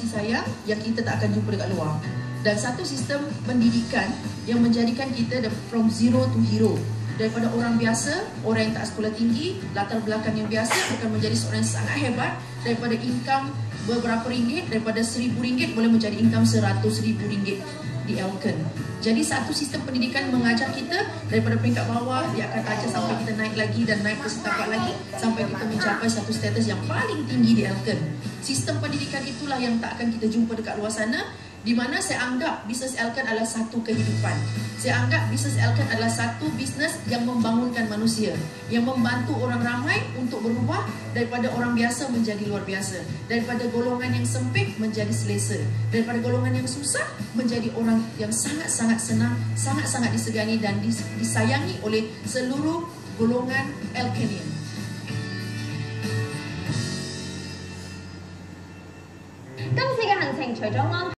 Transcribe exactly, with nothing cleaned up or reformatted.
kasih sayang yang kita tak akan jumpa dekat luar. Dan satu sistem pendidikan yang menjadikan kita from zero to hero. Daripada orang biasa, orang yang tak sekolah tinggi, latar belakang yang biasa akan menjadi seorang yang sangat hebat. Daripada income beberapa ringgit, daripada seribu ringgit boleh menjadi income seratus ribu ringgit di Elken. Jadi satu sistem pendidikan mengajar kita daripada peringkat bawah, dia akan ajar sampai kita naik lagi dan naik ke setapak lagi sampai kita mencapai satu status yang paling tinggi di Elken. Sistem pendidikan itulah yang tak akan kita jumpa dekat luar sana, di mana saya anggap bisnes Elken adalah satu kehidupan. Saya anggap bisnes Elken adalah satu bisnes yang membangunkan manusia, yang membantu orang ramai untuk berubah daripada orang biasa menjadi luar biasa, daripada golongan yang sempit menjadi selesa, daripada golongan yang susah menjadi orang yang sangat-sangat senang, sangat-sangat disegani dan disayangi oleh seluruh golongan Elkenian. 今次嘅行程除咗安